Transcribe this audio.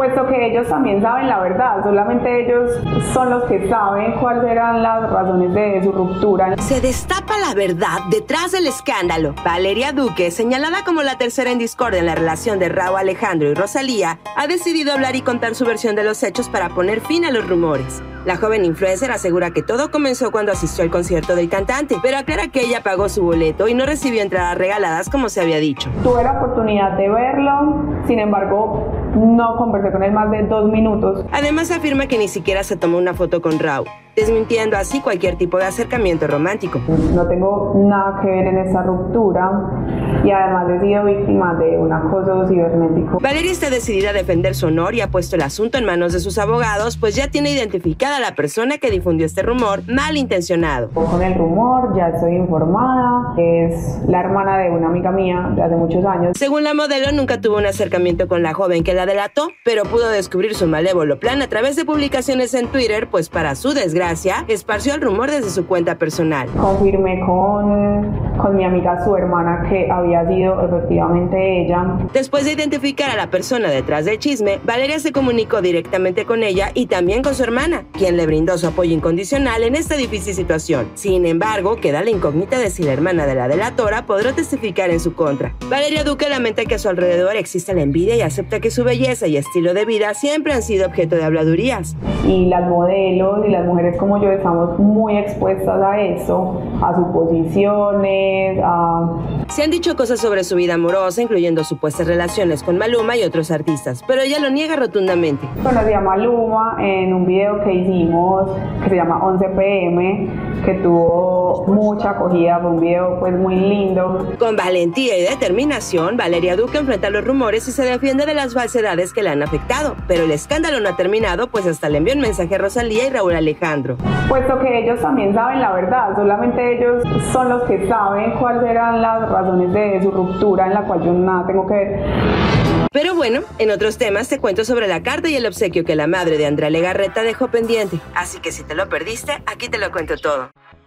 puesto que ellos también saben la verdad, solamente ellos son los que saben cuáles eran las razones de su ruptura. Se destapa la verdad detrás del escándalo. Valeria Duque, señalada como la tercera en discordia en la relación de Rauw Alejandro y Rosalía, ha decidido hablar y contar su versión de los hechos para poner fin a los rumores. La joven influencer asegura que todo comenzó cuando asistió al concierto del cantante, pero aclara que ella pagó su boleto y no recibió entradas regaladas como se había dicho. Tuve la oportunidad de verlo, sin embargo, no conversé con él más de 2 minutos. Además afirma que ni siquiera se tomó una foto con Rauw, desmintiendo así cualquier tipo de acercamiento romántico. No tengo nada que ver en esta ruptura y además he sido víctima de un acoso cibernético. Valeria está decidida a defender su honor y ha puesto el asunto en manos de sus abogados, pues ya tiene identificada a la persona que difundió este rumor malintencionado. Con el rumor ya estoy informada, es la hermana de una amiga mía de hace muchos años. Según la modelo, nunca tuvo un acercamiento con la joven que la delató, pero pudo descubrir su malévolo plan a través de publicaciones en Twitter, pues para su desgracia, esparció el rumor desde su cuenta personal. Confirmé con mi amiga, su hermana, que había sido efectivamente ella. Después de identificar a la persona detrás del chisme, Valeria se comunicó directamente con ella y también con su hermana, quien le brindó su apoyo incondicional en esta difícil situación. Sin embargo, queda la incógnita de si la hermana de la delatora podrá testificar en su contra. Valeria Duque lamenta que a su alrededor exista la envidia y acepta que su belleza y estilo de vida siempre han sido objeto de habladurías. Y las modelos y las mujeres como yo estamos muy expuestas a eso, a suposiciones, Se han dicho cosas sobre su vida amorosa, incluyendo supuestas relaciones con Maluma y otros artistas, pero ella lo niega rotundamente. Conocí a Maluma en un video que hicimos que se llama 11 PM, que tuvo mucha acogida, fue un video pues muy lindo. Con valentía y determinación, Valeria Duque enfrenta los rumores y se defiende de las falsedades que le han afectado, pero el escándalo no ha terminado, pues hasta le envió un mensaje a Rosalía y Rauw Alejandro. Puesto que ellos también saben la verdad, solamente ellos son los que saben cuáles eran las razones de su ruptura, en la cual yo nada tengo que ver. Pero bueno, en otros temas te cuento sobre la carta y el obsequio que la madre de Andrea Legarreta dejó pendiente, así que si te lo perdiste, aquí te lo cuento todo.